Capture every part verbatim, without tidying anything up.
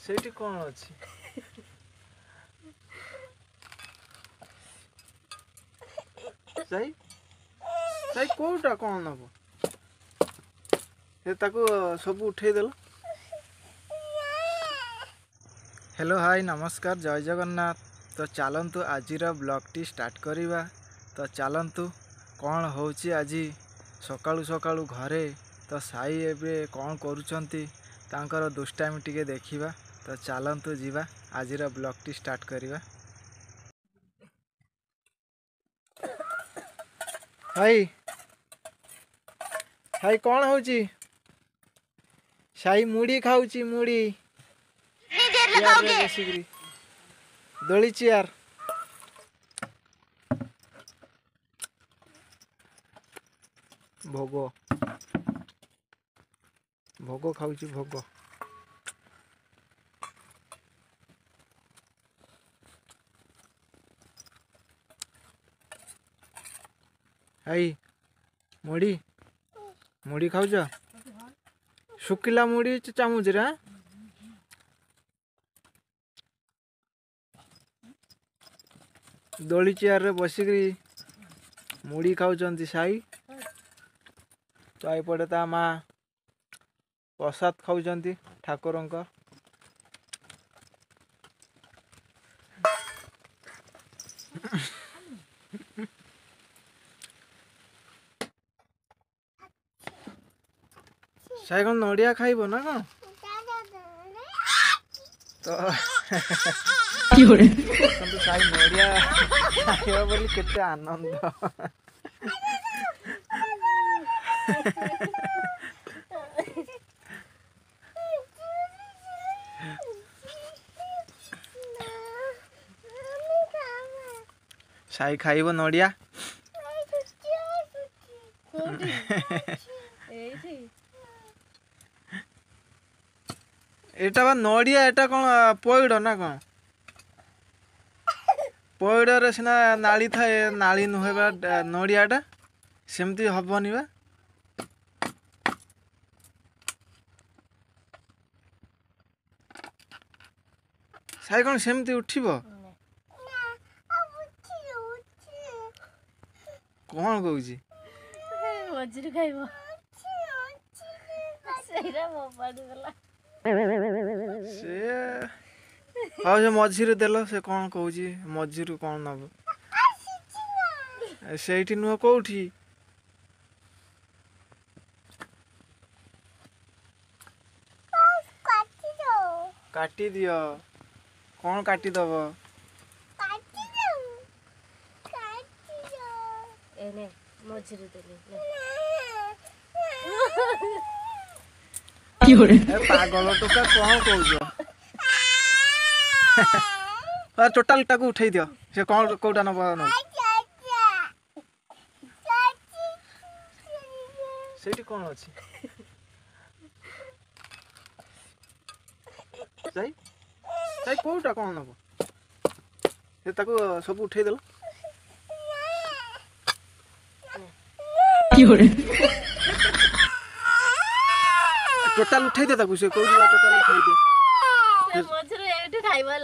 ସେଇଠି କ'ଣ ଅଛି? ଯାଇ ଯାଇ କୋଉଟା କ'ଣ ନବ? ସେ ତାକୁ ସବୁ ଉଠେଇଦେଲ। हेलो हाय नमस्कार जय जगन्नाथ। तो चलतु आजिर ब्लॉगटी स्टार्ट करिबा। तो चलतु कौन होची आज सकाळु सकाळु घरे तो साई एबे कौन करूछंती तांकर दुष्टामी टिके देखिबा। तो चलतु जीवा आजिर ब्लॉगटी स्टार्ट करिबा। हाय हाय कौन होची? साई मुड़ी खाऊची मुड़ी दोली चेयर भोग भोग खाऊची भोग। आई मुड़ी मुड़ी खाऊच? शुकिला मुड़ी चामच रे दोली चेयर रे बसिकी मुड़ी खाऊचंती साई। तो एपटे ता माँ प्रसाद खाऊचंती ठाकुर का। साई कौन नड़िया खाइब ना कौन? तो साई नड़िया खाइब बोली केते आनंद। साई खाइब नड़िया एटा बा नड़िया एटा कौन पइड़ ना कौन? पइड़ सिना नाली थाए नाली नुहे बा नड़ियाटा सेमती हबनी बा। साई कौन सेमती उठिब? कौन कहूची? मझिर खाइब सेरा मोबाइल देला से हाँ से मझिरे देल से कौन कहूची मझिरू कौन नब सेठी नुह कौठी? काटी दियो कौन काटी दब? एने मझिर देले पागल टोका कौन कहूच? टोटाल टाक उठे दियो से कौन कौटा नब न सेठी कौन अछि? जाई जाई कोटा कौन नब से ताको सब उठे देल। टोटाल उठे दे ताको से कहू टोटाल उठे दे मझिर एठी खाइबला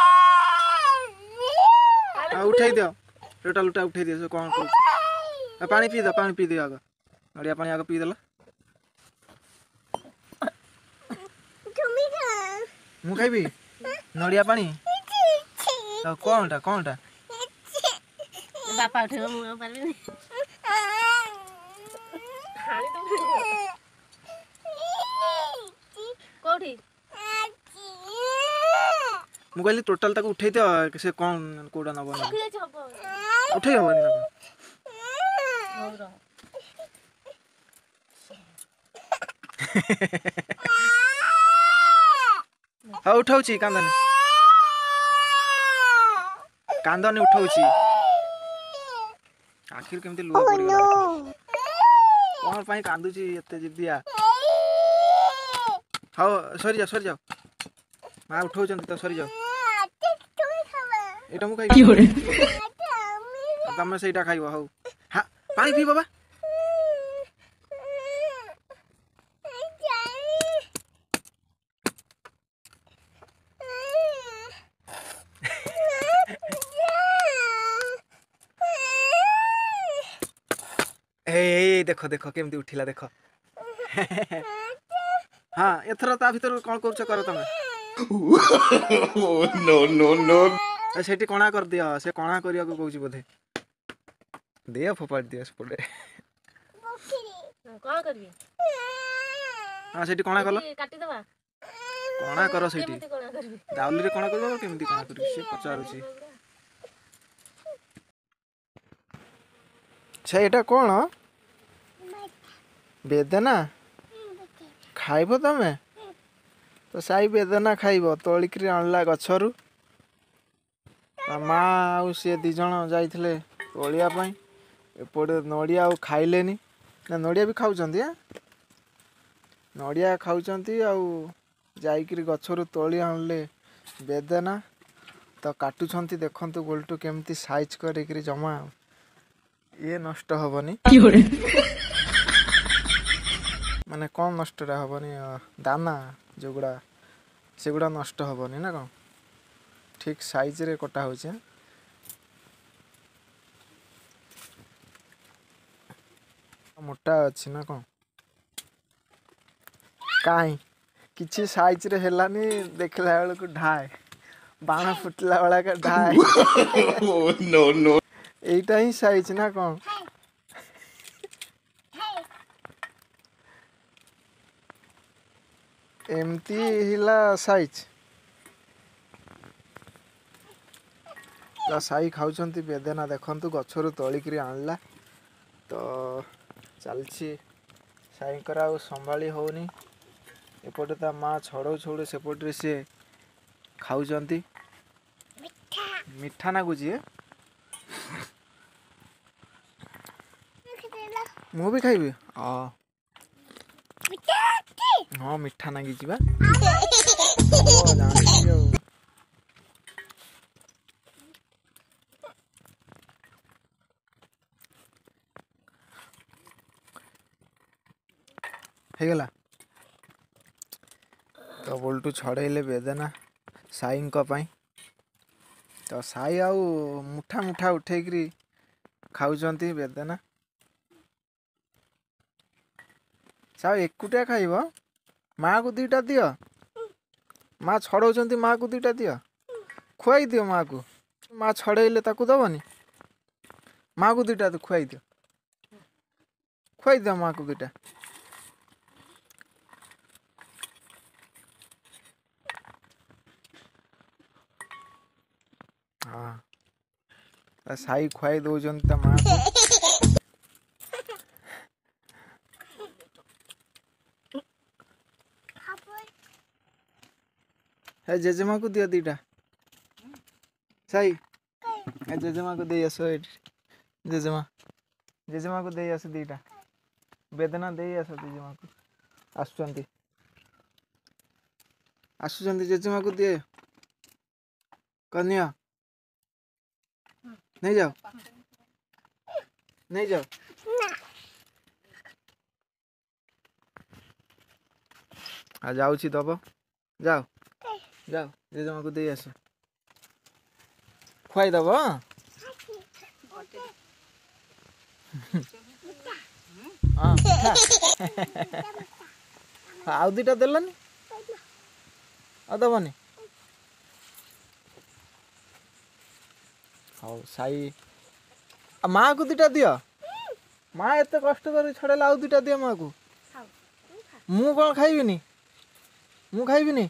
आ उठे दियो टोटाल उठा उठे दियो से कौन कहू? पानी पी दे पानी पी दे आग नड़िया पानी आग पी देला। मु खाइबी नड़िया पानी कौनटा कौनटा बापा उठेबो मु पारबी खाली तो कोठी मु कहली टोटाल ताको उठे दियो से कौन कोडा नब उठे हबनी ना हाँ उठाऊची कांदनी कांदनी उठाऊची आखिर केमती लुह पड़गला कौन पाई कांदुची एते जिदिया। हाँ सरी जाओ सरी जाओ माँ उठाऊचंती तो सरी जाओ एटा मु खाइबी तमे सेटा खाइबो। हौ हाँ पानी पी बाबा ए देख देख केमती उठिला देख हाँ एथर ता भीतर कौन कर कर तुम नो नो नो सेठी कणा कर दिया से कणा करिया को कहूची बोधे दे फोपाड़ दिया सेपटे कौन करबी हाँ सेठी कणा कल काटी दबा कणा कर सेठी केमती कौन करबी दाउली रे कणा कर केमती कणा कर से पचारुची छे एटा कोन बेदना खाइब तमे तो साई बेदना खाइब तोलिक आणला गछरु माँ आउ सी दी जन जाइथिले तोलिया पई एपटे नड़िया आउ खाइलेनी ना नड़िया भी खाउचंती आ नड़िया खाउचंती आउ जाइकरी गछरु तोली आणले बेदना तो काटुछंती देखंतु गोलटू केमती साइज करिकरी जमा ये नष्ट हबनी माने कौन नष्ट हबनी दाना जोगुड़ा सेगुड़ा नष्ट हबनी ना कौन ठीक साइज रे कटा होचे मोटा अच्छी ना कौन काई किछि साइज रे हेलानी देखला बेल को ढाए बाण फुटला वाला का ढाए नो नो एटा ही साइज ना कौन एमती हिला साइज तो साई खाउचंती बेदना देखंतु गछरु तोलिकरी आणला तो चलछि साईकर आउ संभाली होनी एपटे ता माँ छड़ो छड़ो सेपटे से खाउचंती मिठा ना गुजी मु भी खाइबी हाँ हाँ मिठा नागी जीवा हेगला तो बोलटू छड़ेले बेदना साई पाई तो साई आउ मुठा मुठा उठेकरी खाउचंती बेदना साउ एकुटिया खाइब माँ को दीटा दियो माँ छड़ौचंती माँ को दीटा दियो खुआई दियो माँ को माँ छड़ेले ताकू दबनी माँ को दीटा तो खुआई दियो खुआई दियो माँ को दीटा हाँ साई खुआई दौरान ता माँ को है जेजेमा को दिया दीटा साई है जेजेमा को दे आसो जेजेमा जेजेमा को दे आस दीटा बेदना दे आस जेजेमा को आसुचंती आसुचंती जेजेमा को दिए कन्या नहीं जाओ नहीं जाओ आ जाऊ दब जाओ जाओ जेजेमा को दे आस खुआई दब आउ दीटा देलानी आ दबनी हाँ साई माँ को दीटा दियो माँ एत कष्ट कर छड़ेला आउ दीटा दियो माँ को मु कौन खाइबिनी मु खाइबिनी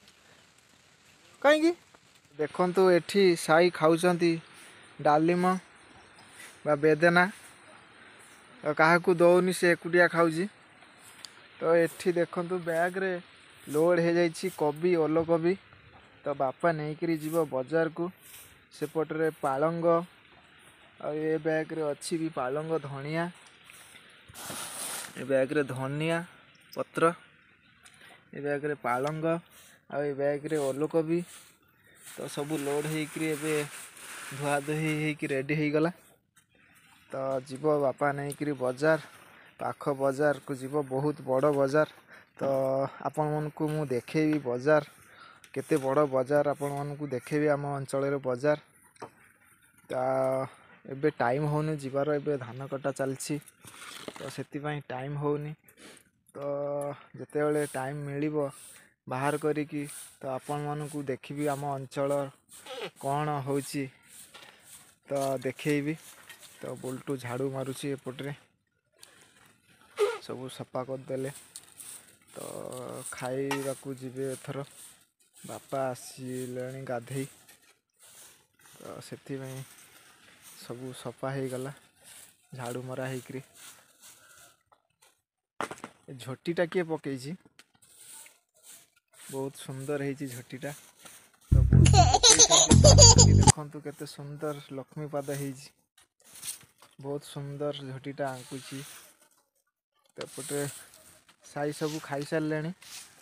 कहीं देखंतु एठी साई खाउचंती डालिम बा बेदना तो क्या दौनी से एकुटिया खाऊची तो एठी देखंतु बैग रे लोड हो जाइछि कोबी ओलो कोबी तो बापा नहीं जीव बाजार को सेपटे पालंग आ ये बैग रे अच्छी भी पालंग धनिया ये बैग रे धनिया पत्र ये बैग रे पालंग आ ये बैग रे ओलो कोबी तो सब लोड होकरी धुआ धुई हो रेडी हो गला तो जीव बापा नहीं करी बाजार पाख बाजार को जीव बहुत बड़ बाजार तो आपण मन को मु देखेबी बाजार केते बड़ बाजार आपण मन को देखेबी आम अंचल बाजार तो ଏବେ ଟାଇମ୍ ହେଉନି ଯିବାର, ଏବେ ଧାନ କଟା ଚାଲିଛି ତ ସେଥିପାଇଁ ଟାଇମ୍ ହେଉନି। ତ ଯେତେବେଳେ ଟାଇମ୍ ମିଳିବ ବାହାର କରିକି ତ ଆପଣମାନଙ୍କୁ ଦେଖିବି ଆମ ଅଞ୍ଚଳ କ'ଣ ହେଉଛି ତ ଦେଖେଇବି। ତ ବୁଲଟୁ ଝାଡ଼ୁ ମାରୁଛି ଏପଟରେ, ସବୁ ସଫା କରିଦେଲେ ତ ଖାଇବାକୁ ଯିବେ ଏଥର। ବାପା ଆସିଲେଣି ଗାଧେଇ, ତ ସେଥିପାଇଁ ସବୁ ସଫା ହେଇଗଲା ଝାଡ଼ୁ ମରା ହେଇକରି। ଏ ଝୋଟିଟା କିଏ ପକେଇଛି? ବହୁତ ସୁନ୍ଦର ହେଇଛି ଝୋଟିଟା। ତ ପକେଇଛନ୍ତି ଦେଖନ୍ତୁ କେତେ ସୁନ୍ଦର ଲକ୍ଷ୍ମୀ ପାଦ ହେଇଛି। ବହୁତ ସୁନ୍ଦର ଝୋଟିଟା ଆଙ୍କୁଛି। ତାପଟେ ସାଇ ସବୁ ଖାଇସାରିଲେଣି।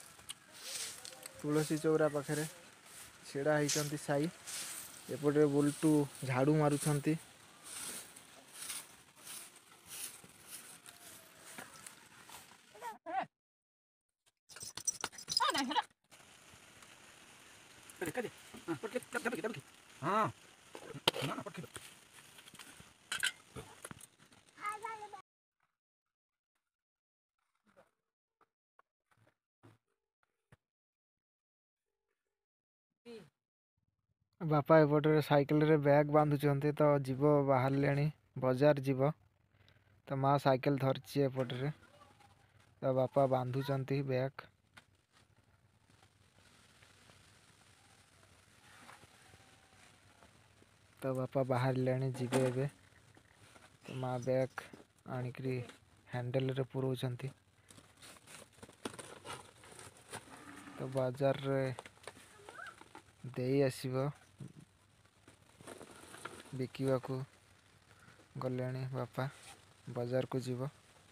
ତୁଳସୀ ଚଉରା ପାଖରେ ଛିଡ଼ା ହେଇଛନ୍ତି ସାଇ। ଏପଟେ ବୁଲଟୁ ଝାଡ଼ୁ ମାରୁଛନ୍ତି। ବାପା ଏପଟରେ ସାଇକେଲରେ ବ୍ୟାଗ୍ ବାନ୍ଧୁଛନ୍ତି ତ ଯିବ, ବାହାରିଲେଣି ବଜାର ଯିବ। ତ ମା ସାଇକେଲ ଧରିଛି ଏପଟରେ, ତ ବାପା ବାନ୍ଧୁଛନ୍ତି ବ୍ୟାଗ୍। ତ ବାପା ବାହାରିଲେଣି ଯିବେ ଏବେ। ତ ମା ବ୍ୟାଗ୍ ଆଣିକରି ହ୍ୟାଣ୍ଡେଲରେ ପୁରଉଛନ୍ତି। ତ ବଜାରରେ ଦେଇ ଆସିବ, ବିକିବାକୁ ଗଲେଣି ବାପା। ବଜାରକୁ ଯିବ।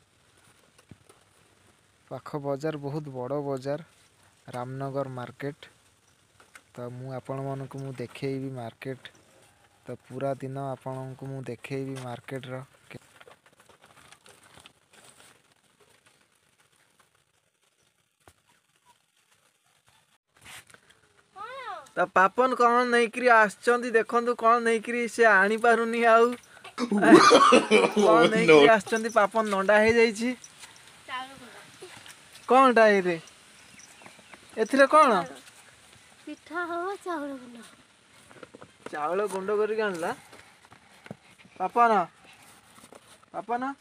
ପାଖ ବଜାର, ବହୁତ ବଡ଼ ବଜାର, ରାମନଗର ମାର୍କେଟ। ତ ମୁଁ ଆପଣମାନଙ୍କୁ ମୁଁ ଦେଖେଇବି ମାର୍କେଟ। ତ ପୁରା ଦିନ ଆପଣଙ୍କୁ ମୁଁ ଦେଖେଇବି ମାର୍କେଟର। ତ ପାପନ କ'ଣ ନେଇକରି ଆସିଛନ୍ତି ଦେଖନ୍ତୁ, କ'ଣ ନେଇକରି ସେ ଆଣିପାରୁନି ଆଉ। କ'ଣ ନେଇକରି ଆସିଛନ୍ତି ପାପନ, ନଣ୍ଡା ହେଇଯାଇଛି। କ'ଣଟା ଏରେ? ଏଥିରେ କ'ଣ? ପିଠା ହବ, ଚାଉଳ ଗୁଣ୍ଡ। ଚାଉଳ ଗୁଣ୍ଡ କରିକି ଆଣିଲା ପାପନ। ପାପନ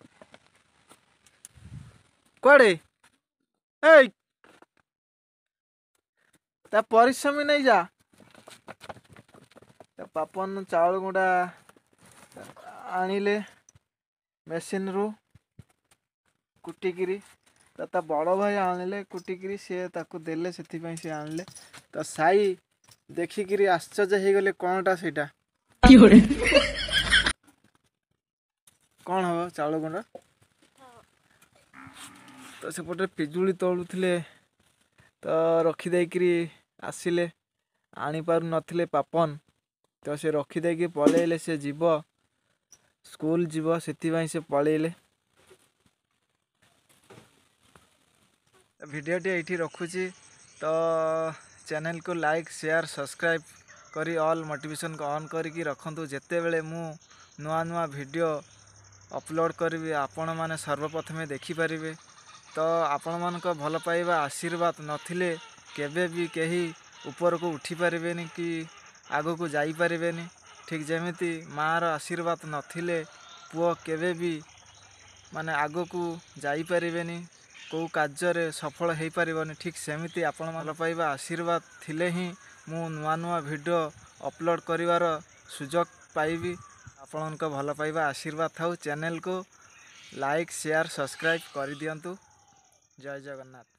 କୁଆଡ଼େ? ଏଇ ତା ପରିଶ୍ରମୀ ନେଇ ଯା। ତା ପାପନ ଚାଉଳ ଗୁଣ୍ଡା ଆଣିଲେ ମେସିନରୁ କୁଟିକିରି। ତ ତା ବଡ଼ ଭାଇ ଆଣିଲେ କୁଟିକିରି, ସିଏ ତାକୁ ଦେଲେ, ସେଥିପାଇଁ ସିଏ ଆଣିଲେ। ତ ସାଇ ଦେଖିକିରି ଆଶ୍ଚର୍ଯ୍ୟ ହେଇଗଲେ, କ'ଣଟା ସେଇଟା? କ'ଣ ହବ ଚାଉଳ ଗୁଣ୍ଡ? ତ ସେପଟେ ପିଜୁଳି ତୋଳୁଥିଲେ, ତ ରଖିଦେଇକିରି ଆସିଲେ। ଆଣିପାରୁନଥିଲେ ପାପନ, ତ ସେ ରଖିଦେଇକି ପଳେଇଲେ। ସେ ଯିବ, ସ୍କୁଲ ଯିବ, ସେଥିପାଇଁ ସେ ପଳେଇଲେ। ଭିଡ଼ିଓଟି ଏଇଠି ରଖୁଛି। ତ ଚ୍ୟାନେଲକୁ ଲାଇକ୍, ସେୟାର, ସବସ୍କ୍ରାଇବ୍ କରି ଅଲ୍ ନୋଟିଫିକେସନ୍କୁ ଅନ୍ କରିକି ରଖନ୍ତୁ। ଯେତେବେଳେ ମୁଁ ନୂଆ ନୂଆ ଭିଡ଼ିଓ ଅପଲୋଡ଼ କରିବି ଆପଣମାନେ ସର୍ବପ୍ରଥମେ ଦେଖିପାରିବେ। ତ ଆପଣମାନଙ୍କ ଭଲ ପାଇବା ଆଶୀର୍ବାଦ ନଥିଲେ କେବେ ବି କେହି ଉପରକୁ ଉଠିପାରିବେନି କି ଆଗକୁ ଯାଇପାରିବେନି। ଠିକ୍ ଯେମିତି ମାଆର ଆଶୀର୍ବାଦ ନଥିଲେ ପୁଅ କେବେ ବି ମାନେ ଆଗକୁ ଯାଇପାରିବେନି, କେଉଁ କାର୍ଯ୍ୟରେ ସଫଳ ହେଇପାରିବନି। ଠିକ୍ ସେମିତି ଆପଣ ଭଲ ପାଇବା ଆଶୀର୍ବାଦ ଥିଲେ ହିଁ ମୁଁ ନୂଆ ନୂଆ ଭିଡ଼ିଓ ଅପଲୋଡ଼ କରିବାର ସୁଯୋଗ ପାଇବି। ଆପଣଙ୍କ ଭଲ ପାଇବା ଆଶୀର୍ବାଦ ଥାଉ। ଚ୍ୟାନେଲକୁ ଲାଇକ୍, ସେୟାର, ସବସ୍କ୍ରାଇବ୍ କରିଦିଅନ୍ତୁ। ଜୟ ଜଗନ୍ନାଥ।